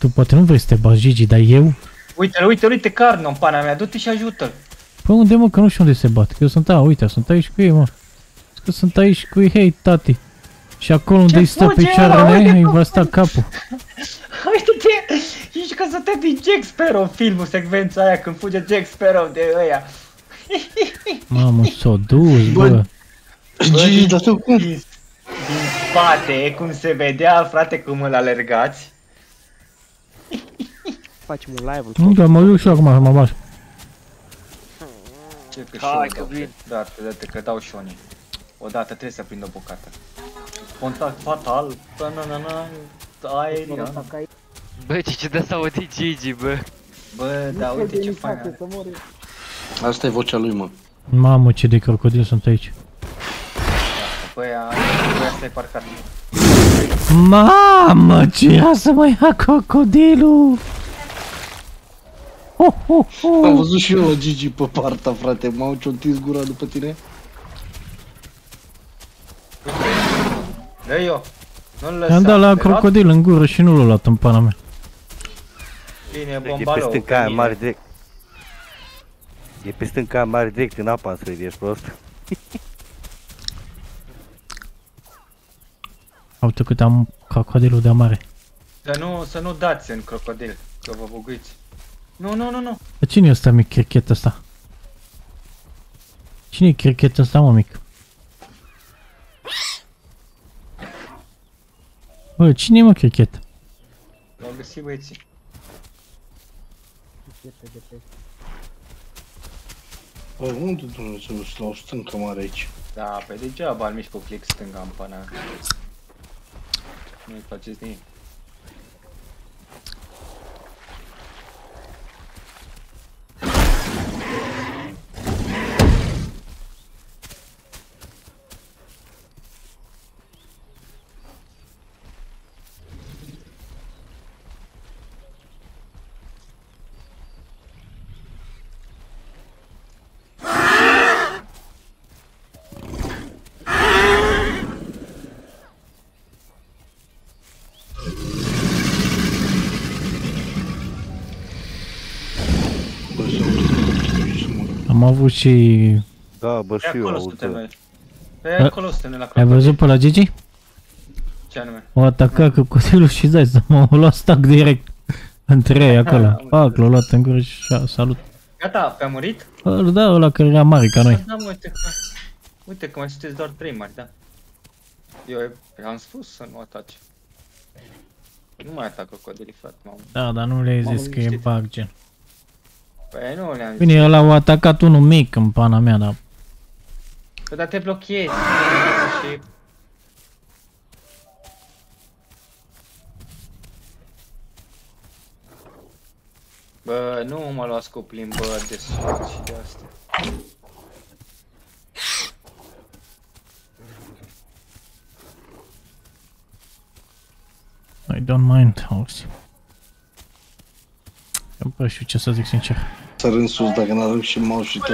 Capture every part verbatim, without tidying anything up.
tu poate nu vrei să te bați, Gigi, dar eu... Uite-l, uite-l, uite Carno în pana mea, du-te și ajută-l. Păi unde, mă, că nu știu unde se bat, că eu sunt, a, uite, sunt aici cu ei, mă. Că sunt aici cu ei, hei, tati. Și acolo unde îi stă picioarele, îi va sta capul. Uite-te, ești că să te din Jack Sparrow filmul, secvența aia când fuge Jack Sparrow de ăia. Mamă, s-o dus, bă. Gigi, dar tu cum? Din, din spate, cum se vedea, frate, cum îl alergați. Facem un live-ul. Nu, dar mă duc și acum să mă bat. Ce că Hai și că vin. Da, dă-te că dau șonii. Odată trebuie să prind o bucată. Contact fatal, na-na-na-na, aerian. Bă, ce ce de să auzi Gigi, bă. Bă, da, uite ce fain are. Asta e vocea lui, mă. Mamă, ce de crocodil sunt aici. Bă, aia, asta e parcat. Mamă, ce ia să mă ia crocodilul! Ho, ho, ho. Am văzut și eu Gigi pe partea, frate. M-au ciotins gura după tine. Dă eu. Nu-l lăsa. I-am dat la Te luat? crocodil în gură și nu l-a luat în pana mea. Bine, E bombalou. pe stânca aia mare direct. E pe stânca aia mare direct în apa în sfârșit, ești prost. Uite cât am crocodilul de mare. Să nu, să nu dați în crocodil, că vă buguiți. Nu, nu, nu, nu. Dar cine e ăsta mic, crichet ăsta? Cine e crichet ăsta, mă, mic? Bă, cine e, mă, crichet? L-au găsit băieții. Bă, unde Dumnezeu să la o stâncă mare aici? Da, pe degeaba al mici cu click stânga în pana. Nu-i faceți nimic. Am avut și... Da, bă, Pe și eu acolo aud. suntem noi. Pe acolo suntem noi la Ai crocodil. văzut pe la Gigi? Ce anume? O ataca crocodilul și dai să mă luat stack direct între ei acolo. Fac, l-a luat în gură și salut. Gata, pe-a murit? Ăla, da, ăla care era mare ca noi. Da, mă, uite că... Uite că mai sunteți doar trei mari, da. Eu am spus să nu ataci. Nu mai atac crocodilii, frate, m-am... Da, dar nu le-ai zis că e bug, gen. Păi nu le-am zis. Bine, ăla a atacat unul mic în pana mea, dar... Păi dar te blochezi și... Bă, nu mă luați cu plimbări de sort și de astea. I don't mind, auzi. Eu nu știu ce să zic sincer. Sar în sus dacă n-arunc și mouse și tot.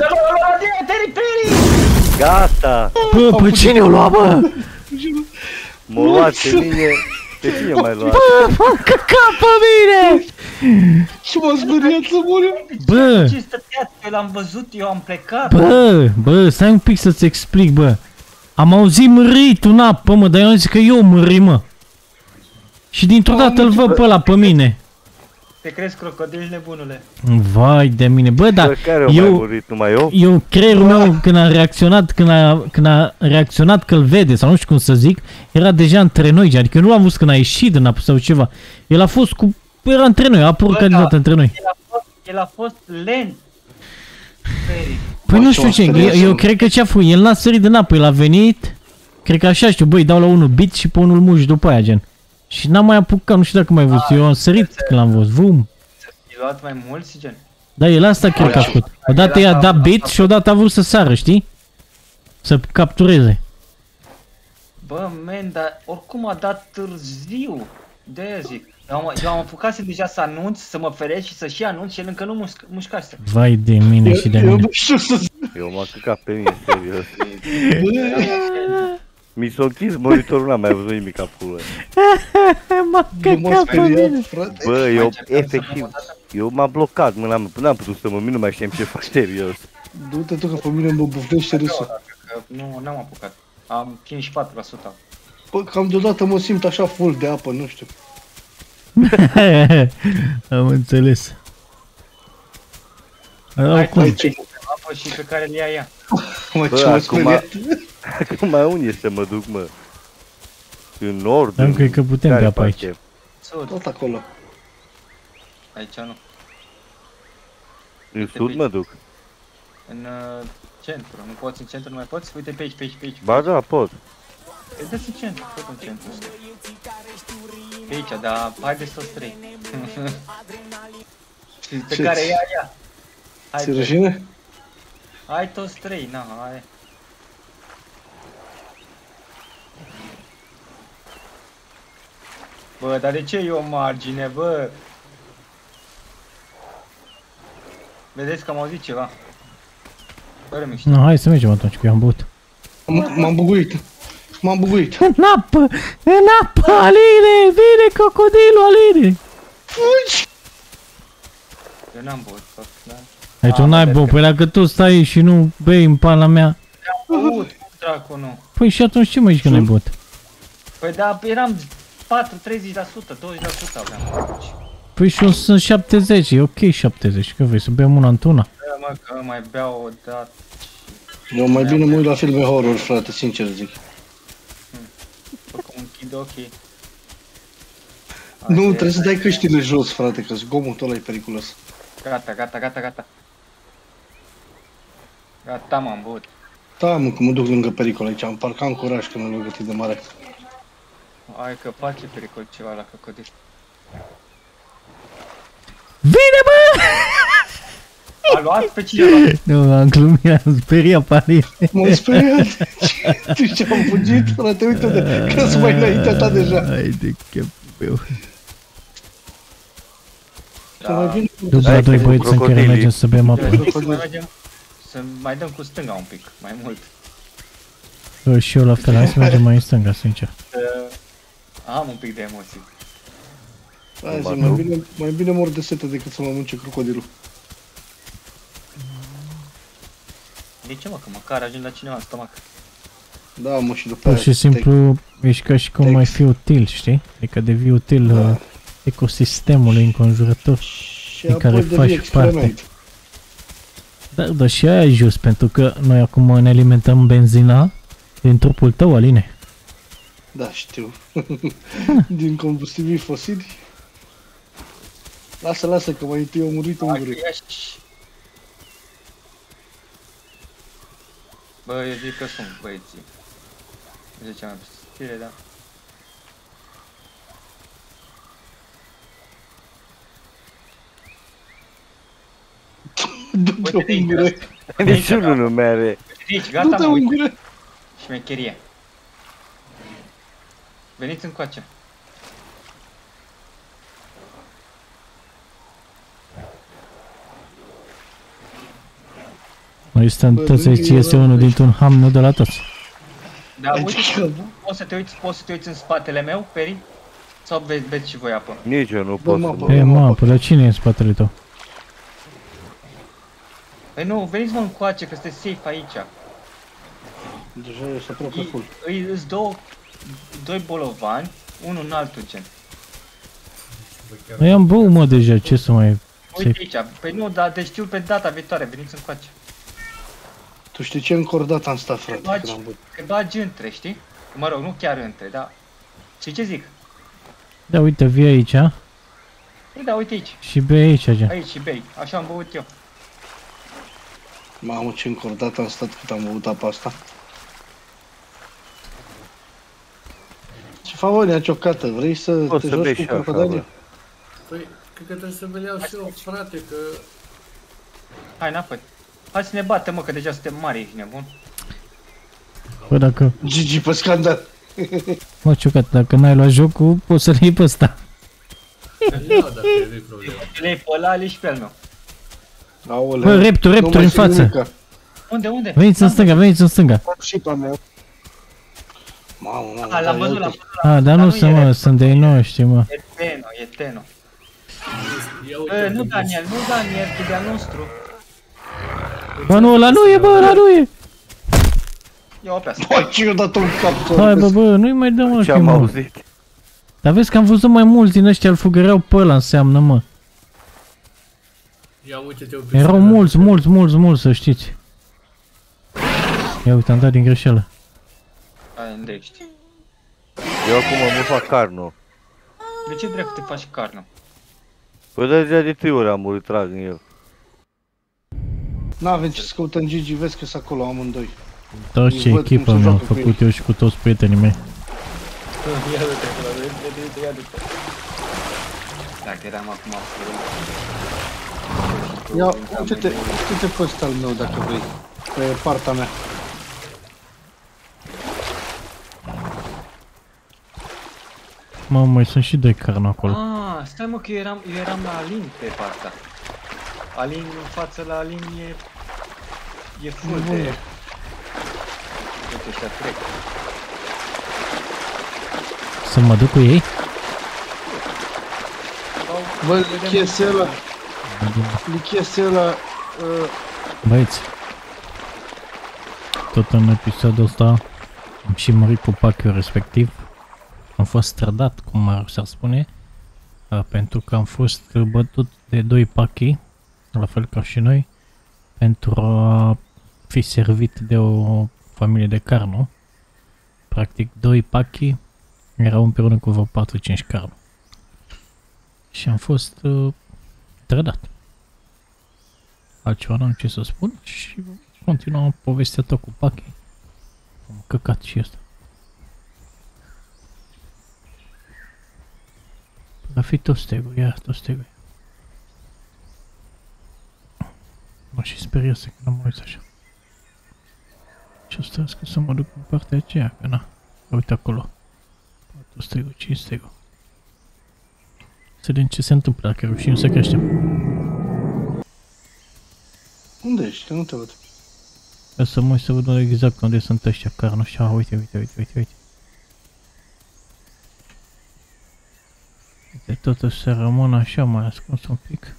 Gata! Bă, pe cine o lua, bă? M-a luat pe mine. Pe cine m-ai luat? Bă, fac căcat pe mine! Și m-a speriat să mor eu. Bă! Ce stătea? Eu l-am văzut, eu am plecat. Bă, bă, stai un pic să-ți explic, bă. Am auzit mărit în apă, mă, dar eu am zis că eu mări, mă. Și dintr-o dată îl văd pe ăla pe mine. Te crezi crocodil, nebunule? Vai de mine, bă, dar Care eu... mai eu, murit, numai eu? eu, creierul meu, când a reacționat, când a, când a reacționat că îl vede, sau nu știu cum să zic, era deja între noi, adică eu nu l-am văzut când a ieșit în apă sau ceva. El a fost cu, era între noi, a apărut ca dată între noi. El a fost, el a fost lent. Feri. Păi Bă, nu și știu o ce, stres, eu, eu mă. cred că ce-a făcut, el n-a sărit din apă, el a venit, cred că așa știu, băi, dau la unul bit și pe unul muși după aia, gen. Și n-am mai apucat, nu știu dacă mai văzut, eu am sărit când l-am văzut, vum. I-a luat mai mulți, gen? Da, el asta cred că a făcut. Odată i-a dat bit și odată a vrut să sară, știi? Să captureze. Bă, man, dar oricum a dat târziu. De-aia zic. Eu am, eu am apucat deja să anunț, să mă feresc și să și anunț și el încă nu mușc, mușcase. Vai de mine și de Eu mine. nu știu să zic. Eu m-am căcat pe mine, serios. Mi s-a închis monitorul, n-am mai văzut nimic ca pulă. M-a Eu m-am căcat pe mine. speriat, frate. Bă, eu încercăm să efectiv, dăm o dată? eu m-am blocat, mă, n-am, n-am putut să mă min, nu mai știam ce fac serios. Du-te tu că pe mine mă bufnește râsul. Că nu, n-am apucat. Am cincizeci și patru la sută. Bă, cam deodată mă simt așa full de apă, nu știu. Am înțeles. Hai Oricum, tu ce apă și pe care le ia ea. Mă, Bă, ce mă acum- speriat. Acum unde să mă duc, mă? În nord? Dar în cred că putem care bea pe parte? aici. Sud. Tot acolo. Aici nu. În sud mă duc. În uh, centru. Nu poți în centru, nu mai poți? Uite pe aici, pe aici, pe aici. Ba da, pot. E des în centru, tot în centru. Pe aici, dar haideți toți trei. Și pe Ce- care ia ea. Hai, Ți pe- rușine? hai toți trei, na, hai. Bă, dar de ce e o margine, bă? Vedeți că am auzit ceva. Fără mișto. no, hai să mergem atunci, că eu am băut. M- M-am buguit. M-am buguit. În apă! În apă, Aline! Vine crocodilul, Aline! Fugi! Eu n-am băut, fac, da? Deci Ah, tu n-ai vedeți băut, că- păi dacă tu stai și nu bei în pana mea... Am băut, dracu, nu. Păi și atunci ce mă zici că n-ai băut? Păi da, eram patru, treizeci la sută, douăzeci la sută aveam. Păi și eu sunt șaptezeci, e ok șaptezeci, că vrei să bem una într-una? Bă, mă, că mai beau o dată. Eu mai bine mă uit la filme horror, frate, sincer zic. După cum închid ochii. Nu, Așa e. trebuie să dai căștile jos, frate, că zgomotul ăla e periculos. Gata, gata, gata, gata. Gata, m-am băut. Da, mă, că mă duc lângă pericol aici, am parcat în curaj că nu l-a gătit de mare. Hai că face pericol ceva la crocodil. Vine, bă! A luat pe cine a luat? Nu, am glumit, am speriat pe Aline. M-am speriat. Tu ce am fugit, frate, uite-te, că sunt mai înaintea ta deja. Hai de chepul meu. Că mai bine După Hai doi cu băieți în care crocodilii. mergem să bem apă. Trebuie să mai mergem, să mai dăm cu stânga un pic, mai mult. Bă, și eu la fel, hai să mergem mai în stânga, sincer. Uh, am un pic de emoții. Hai zi, mai bine, mai bine mor de sete decât să mă mânce crocodilul. De ce mă, că măcar ajung la cineva în stomac. Da, mă, și după Pur aia... și simplu, ești ca și cum Text. mai fi util, știi? Adică devii util Da. uh, ecosistemului înconjurător. Și în care apoi devii faci experiment. Dar, dar și aia e just, pentru că noi acum ne alimentăm benzina din trupul tău, Aline. Da, știu. Din combustibili fosili. Lasă, lasă, că mai întâi au murit Hai, ungure. ia și- Bă, eu zic că sunt băieții. Ziceam mai stile, da. Du-te, Uite de aici, ungure. de aici, Niciunul nu mere. Uite de aici, gata, Du-te, mă, uite. ungure. Șmecherie. Veniți încoace. Noi stăm Bă, toți veni, aici, este era unul aici. dintr-un ham, nu de la toți. Da, Aici uite, că- poți să te uiți, poți să te uiți în spatele meu, Peri? Sau beți, beți și voi apă? Nici eu nu Dă pot mapă. să E, mă, mă, mă, până la cine e în spatele tău? Păi nu, veniți mă încoace, că sunteți safe aici. Deja ești aproape Îi, full. îi, îs două, doi bolovani, unul în altul gen. Noi am băut, mă, deja, ce să mai... Uite aici, păi nu, dar deci știu pe data viitoare, veniți încoace. Tu știi ce încordat am stat, frate, Bagi, când am băut. că bagi între, știi? Mă rog, nu chiar între, dar... Și ce zic? Da, uite, vii aici, a? Păi da, uite aici, Și bei aici, gen. aici și bei, așa am băut eu. Mamă, ce încordat am stat cât am băut apa asta. Ce favonia ciocată, vrei să Poți te să bei joci și cu așa, crocodile? bă. Păi, cred că trebuie să vă iau și eu, frate, că... Hai înapoi. Hai să ne batem, mă, că deja suntem mari, ești nebun. Bă, dacă... Gigi pe scandal. Mă, ciucat, dacă n-ai luat jocul, poți să-l iei pe ăsta. Ia, dacă e problemă. Le iei pe ăla, le și pe al meu. Aoleu. Bă, reptul, Nu reptul mai în știu față. nimica. Unde, unde? Veniți în stânga, veniți în stânga. Am și pe-a mea. Mamă, mamă. A, l-am da, văzut, ia l-am uite. văzut. A, dar nu sunt, mă, sunt de-ai noștri, mă. E Teno, e Teno. Ia Bă, uite, nu Daniel, nu Daniel, e de-al nostru. Bă, nu, ăla nu e, bă, ăla nu e! Ia-o pe asta. Bă, ce i-a dat un cap? Hai, bă, bă, nu-i mai dă, mă, Ce că am mă. auzit? Dar vezi că am văzut mai mulți din ăștia îl fugăreau pe ăla, înseamnă, mă. ia uite-te pe Erau scenă. mulți, mulți, mulți, mulți, să știți. Ia uite, am dat din greșeală. Hai, îndrești. Eu acum mă fac carnul. De ce dracu te faci carnă? Păi deja de trei ori am murit trag în el. N-avem ce să căutăm Gigi, vezi că sunt acolo amândoi. Toți ce Îi văd echipă cum se mi-am joacă cu făcut eu și cu toți prietenii mei. Ia du-te acolo, ia-du-te, ia-du-te. Dacă eram acum Ia, uite-te, uite-te pe ăsta al meu dacă vrei. Pe partea mea. Mă, mai sunt și doi carne acolo. Ah, stai mă că eu eram, eu eram la Alin pe partea. Alin în față la Alin e... E full de... Uite, ăștia trec. Să mă duc cu ei? Bă, chestia ăla, chestia ăla, uh, Băieți, tot în episodul ăsta am și mărit cu pachiul respectiv. Am fost strădat, cum ar s-ar spune, uh, pentru că am fost bătut de doi pachi, la fel ca și noi, pentru a fi servit de o familie de carno. Practic, doi pachi erau împreună cu vreo patru cinci carno. Și am fost uh, trădat. Altceva n-am ce să spun și continuam povestea ta cu pachi. Am căcat și ăsta. Va fi tot stegul, ia tot stegul. Mă și sperie să când am uit așa. Și o să să mă duc în partea aceea, că na. Uite acolo. Tot stegul, cinci stegul. Să vedem ce se întâmplă, dacă reușim să creștem. unde ești? Că nu te văd. Ca să mă uit să văd exact unde sunt ăștia carne. Așa, uite, uite, uite, uite, uite. Uite, totuși să rămân așa mai ascuns un pic.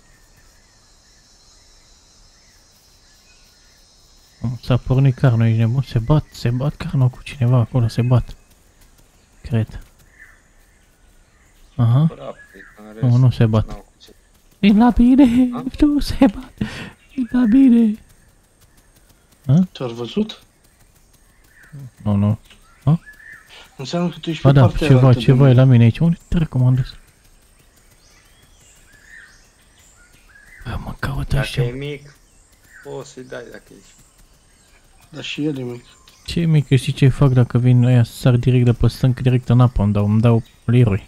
S-a pornit carnul, ești nebun? Se bat, se bat carnul cu cineva acolo, se bat. Cred. Aha. Nu, nu se bat. E la bine, nu se bat. E la bine. Te-ar văzut? Nu, nu. Înseamnă că tu ești Ba pe da, partea ceva, altă de ceva e mine. la mine aici. Unde te recomandez? Bă, mă caut Dacă ăștia. e mic, poți să-i dai dacă ești. Dar și el e mic. Ce e mică, știi ce fac dacă vin ăia să sar direct de pe stânc, direct în apă, îmi dau, îmi dau liruri.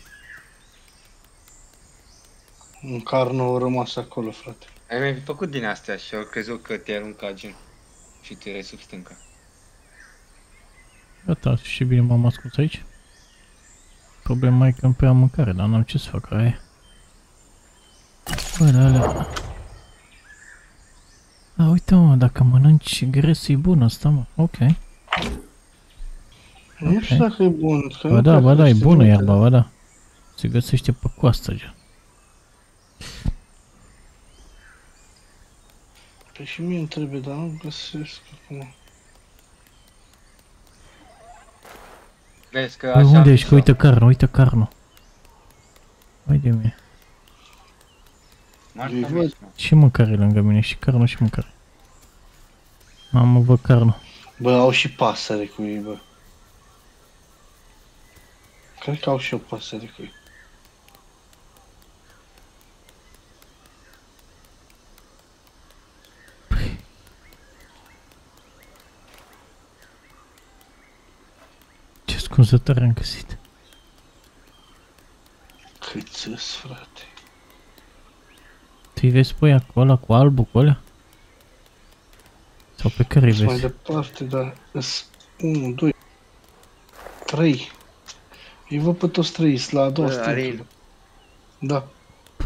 Un carno a rămas acolo, frate. Ai mai făcut din astea și au crezut că te-ai aruncat gen. Și tu erai sub stânca. Gata, și bine m-am ascuns aici. Problema e că îmi prea mâncare, dar n-am ce să fac, aia e. Bă, da, alea... A, uite mă, dacă mănânci gres e bun asta, mă, ok. Nu știu dacă e bun. Că Ba nu da, cred ba că da, e este bună bun. iarba, ba da. Se găsește pe coastă, gen. Păi și mie îmi trebuie, dar nu găsesc acum. Vezi că Bă, așa... unde am ești? Că zis-o. uite carnul, uite carnul. Hai de mine. Marta Îi mea, văd. mă. Și mâncare lângă mine, și carnul și mâncare. Mamă, vă carnul. Bă, au și pasăre cu ei, bă. Cred că au și o pasăre cu ei. Ce scunzătoare am găsit. Cât țâs, frate. Tu-i vezi pe ăia cu ăla, cu albul, cu ăla? Sau pe care îi Sunt mai vezi? departe, dar... unu, doi, trei. Îi văd pe toți trei, sunt la a doua Bă, stâncă. Arin. Da.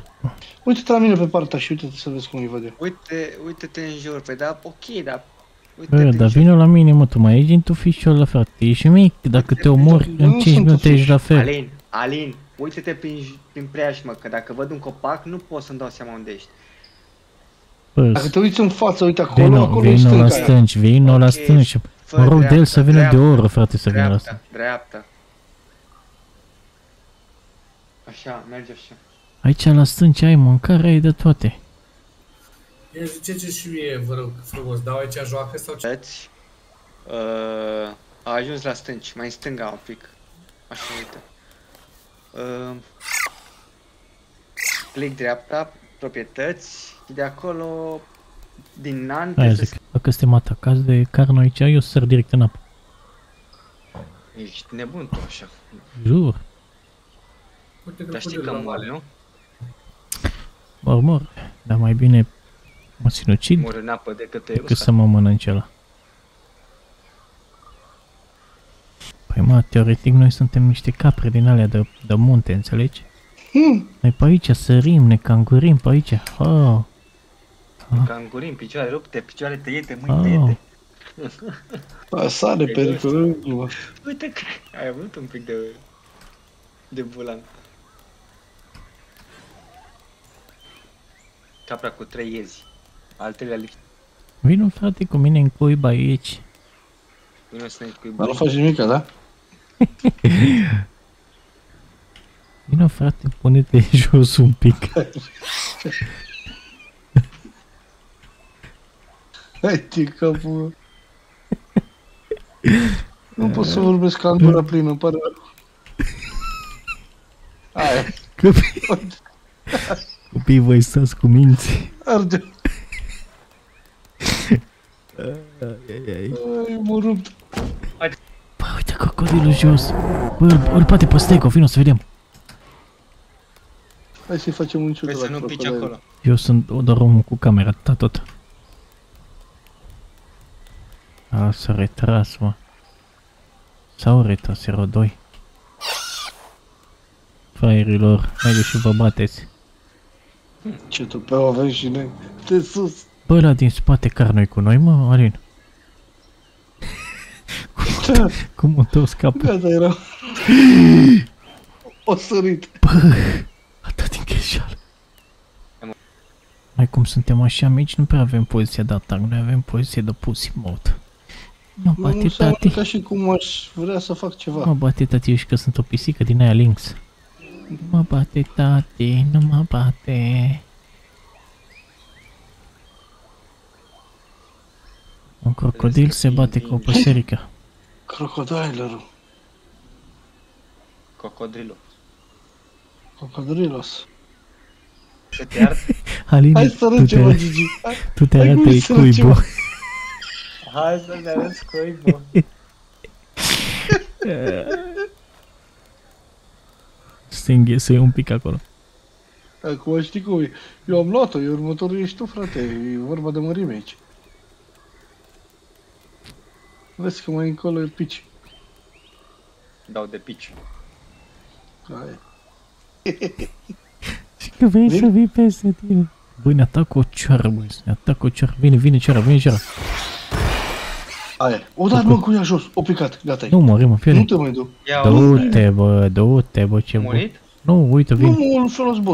Uite-te la mine pe partea și uite-te să vezi cum îi văd eu. Uite, uite-te în jur, păi da, ok, dar Uite, Bă, dar vină la mine, mă, tu mai ești din tu fișoară, frate. Ești mic, dacă te omori Eu în nu cinci sunt minute un ești la fel. Alin, Alin, uite-te prin, prin preajmă, că dacă văd un copac, nu pot să-mi dau seama unde ești. Bă, Dacă te uiți în față, uite acolo, vino, acolo e vino la stânga aia. stânci, vino la Ok, stânci. fă Mă rog de el dreapta, să vină de o dreapta, oră, frate, să vină la stânci. Dreapta, dreapta. Așa, merge așa. Aici la stânci ai mâncare, ai de toate. Ia ziceți și mie, vă rog frumos, dau aici joacă sau ce? Vedeți? Uh, a ajuns la stânci, mai în stânga un pic. Așa, uite. Uh, click dreapta, proprietăți, și de acolo, din nan, Aia trebuie să zic, dacă suntem atacați de carne aici, eu săr direct în apă. ești nebun tu așa. Jur. Uite Dar știi crocodilul că la mor, mare. nu? Mor, mor. Dar mai bine mă sinucid Mor în apă decât te decât să mă mănânc ăla. Păi mă, teoretic noi suntem niște capre din alea de, de munte, înțelegi? Hmm. Noi pe aici sărim, ne cangurim pe aici. Oh, Cangurim, picioare rupte, picioare tăiete, mâini oh. tăiete. A, sare pericolul. glumă. Uite că ai avut un pic de... de bulan. Capra cu trei iezi. Al treilea lift. Vino frate cu mine în cuib aici. Vino să ne Dar nu cuibăm. faci nimica, da? Vino frate, pune-te jos un pic. Hai, ce capul. Nu pot să vorbesc ca în gura plină, îmi pare rău. Aia, Copii, copii voi stați cu minți. arde. Ai, ai. Ai, mă rupt. Bă, uite crocodilul jos. Bă, îl, îl poate pe Stego, vino să vedem. Hai să-i facem un ciuc Păi la să nu pici crocodil. acolo. Eu sunt doar omul cu camera, atâta tot. A, s-a retras, mă. S-au retras, erau doi. Fraierilor, mergeți și vă bateți. Ce tupeu avem și noi. De sus. Bă, ăla din spate car noi cu noi, mă, Alin. Cum o tău scapă? Gata, era. O sărit. Bă, atât din greșeală. Noi cum suntem așa mici, nu prea avem poziția de atac, noi avem poziție de pussy mode. Mă Nu, bate nu seamănă tati. ca și cum aș vrea să fac ceva. Mă bate tati, eu și că sunt o pisică din aia Lynx. Mă bate tati, nu mă bate. Un crocodil se bate cu o păsărică. Crocodilerul. Cocodrilul. Crocodrilos. Să te ard. Aline, Hai să tu arăt ceva, te, Gigi. Hai, tu te hai arată cum ei să arăt cuibul. ceva. Hai să ne arăți cuibul. Stinghe, să un pic acolo. Acum știi cum e. Eu am luat-o, eu următorul ești tu, frate. E vorba de mărime aici. Vezi că mai încolo e pici. Dau de pici. Hai. Și că vrei Vin? să vii peste tine. Băi, ne atacă o cioară, băi, ne atacă o cioară. Vine, vine cioara, vine cioara. Aia. O dat mă cu ea jos. O picat. Gata. Nu mă, mă, Nu fiule. te mai duc. Ia Du-te, bă, du-te, bă, ce bun. murit? Nu, uite, Nu vin. mă și-o luat zbor.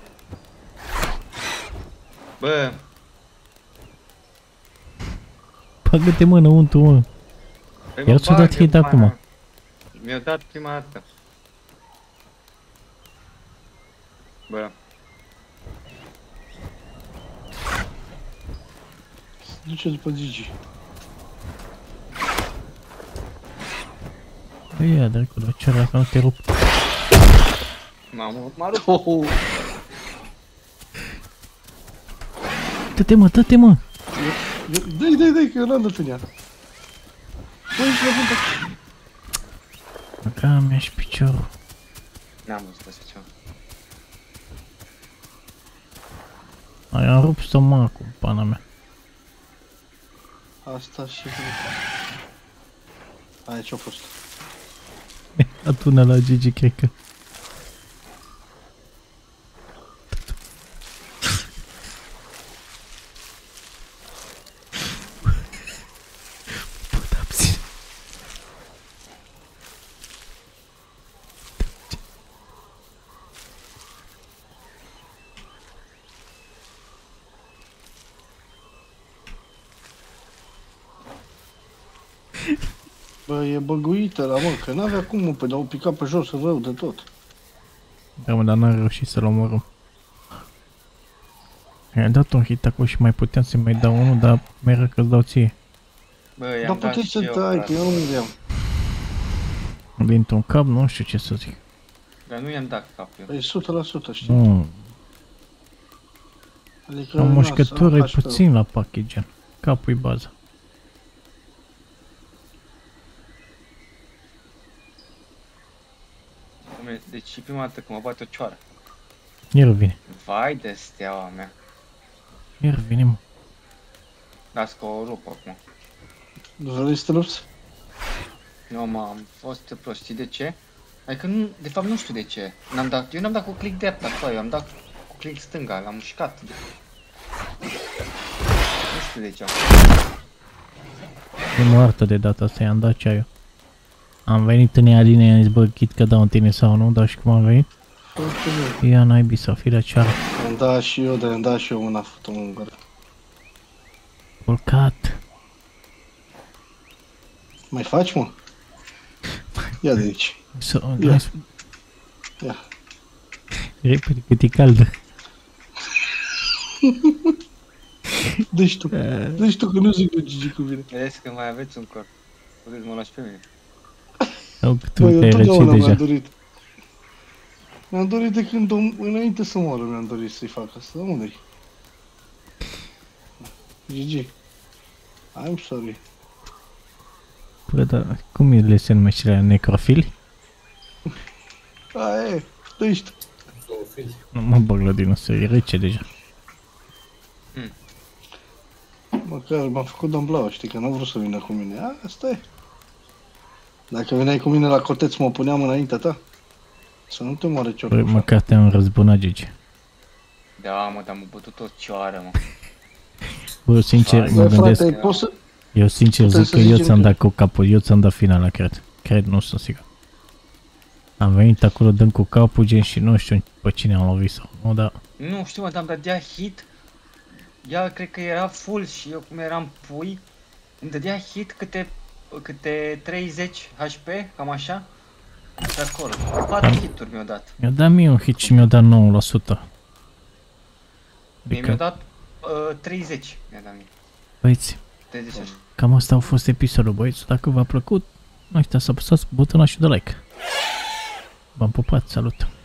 Bă, Bagă-te, mă, înăuntru, mă. păi Iar mă ți-o dat bag, hit eu, acum. pana. Mi-au dat prima dată. Bă, Duce după Gigi. Băi, ia, dracu, dar cioara asta nu te rup. m-am m-a rupt. Oh, oh. Dă-te, mă, dă-te, mă. Dai, dai, dai, că eu n-am dat în ea. Băi, și la punta. Măca mea și piciorul. N-am văzut așa ceva. Ai, am rupt stomacul, pana mea. Asta și... Aia ce-a fost? Atună la Gigi, cred că. Bă, e băguită la mă, că n-avea cum, mă, pe dar o picat pe jos rău de tot. Da, mă, dar n-am reușit să-l omorâm. I-am dat un hit acolo și mai puteam să-i mai dau unul, dar mereu că-ți dau ție. Bă, Dar i-am dat puteți și să eu, dai, că frate. eu nu vedeam. Dintr-un cap, nu știu ce să zic. Dar nu i-am dat cap eu. E o sută la sută, știi? Nu, Adică, la na, mușcătură e să faci pe- puțin la pache, gen. Capul e baza. Dom'le, deci e prima dată când mă bate o cioară. Iar vine. Vai de steaua mea. Iar vine, mă. Las că o rup acum. Vrei să te lupți? Nu, mă, am fost prost. Știi de ce? Adică nu, de fapt nu știu de ce. N-am dat, eu n-am dat cu click dreapta acolo, eu am dat cu click stânga, l-am mușcat. Nu știu de ce. E moartă de data asta, i-am dat ceaiul. Am venit în ea din ea, am zis, bă, chit că dau în tine sau nu, dar și cum am venit? Foarte bine. Ia naibii să fi la ceară. Am dat și eu, dar am dat și eu mâna fătă în gură. Urcat. Mai faci, mă? Ia de aici. Să, Ia. hai să... Ia. Repede, cât e caldă. Deci tu. Deci tu, că nu zic lui Gigi cu mine. Vedeți că mai aveți un corp. Puteți să mă lași pe mine. Sau că tu Bă, eu te-ai răcit totdeauna mi-am deja. dorit. Mi-am dorit de când, om, înainte să moară, mi-am dorit să-i fac asta. Unde-i? Gigi. I'm sorry. Bă, dar cum e le se numește la necrofili? A, e, deci tu. Zoofili. Nu mă bag la din asta, e rece deja. Măcar m-a făcut Domblau, știi, că n-a vrut să vină cu mine. A, asta e. Dacă veneai cu mine la coteț, mă puneam înaintea ta. Să nu te moare Bă, ciorul. măcar te-am răzbunat, Gigi. Da, mă, dar m-a bătut o cioară, mă. Bă, sincer, mă Bă, gândesc, frate, poți să... eu sincer putem zic să că eu zicem ți-am că- dat cu capul, eu ți-am dat finala, cred. Cred, nu sunt sigur. Am venit acolo dând cu capul, gen, și nu știu pe cine am lovit sau nu, dar... Nu știu, mă, dar îmi dădea hit. Ea cred că era full și eu cum eram pui, îmi dădea hit câte, câte treizeci H P, cam așa. Pe acolo. patru hituri mi-au dat. Mi-a dat mie un hit și mi-a dat nouă la sută. Mie Adică, mi-au dat uh, treizeci. Mi-a dat mie. băieți, treizeci așa. cam asta a fost episodul, băieți. Dacă v-a plăcut, nu uitați să apăsați butonul și de like. V-am pupat, salut!